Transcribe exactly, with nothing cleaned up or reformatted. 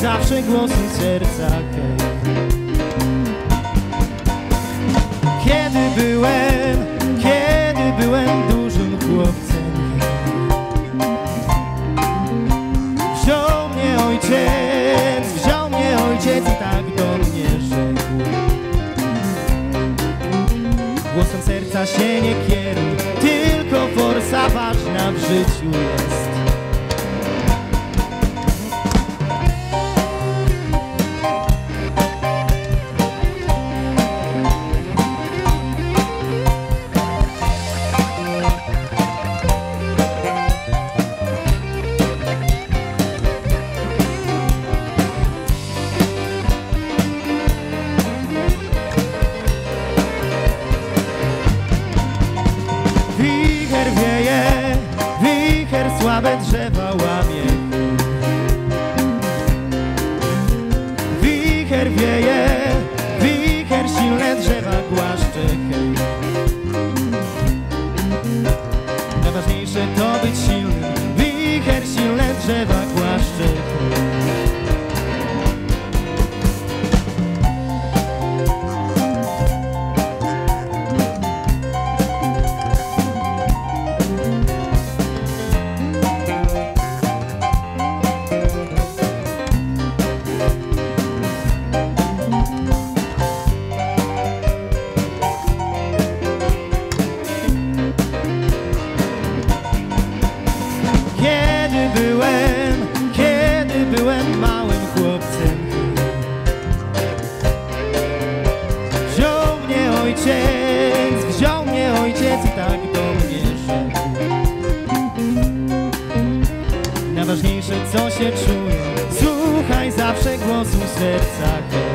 zawsze głosu serca, hej. Kiedy byłem, kiedy byłem dużym chłopcem, wziął mnie ojciec, wziął mnie ojciec i tak do mnie rzekł: głosem serca się nie kieruj, tylko forsa ważna w życiu jest. Wicher wieje, wicher słabe drzewa łamie. Wicher wieje, wicher silne drzewa głaszcze, hej. Najważniejsze to być silnym, wicher silne drzewa głaszcze, hej. Kiedy byłem, kiedy byłem małym chłopcem, wziął mnie ojciec, wziął mnie ojciec i tak do mnie rzekł: najważniejsze co się czuje, słuchaj zawsze głosu serca.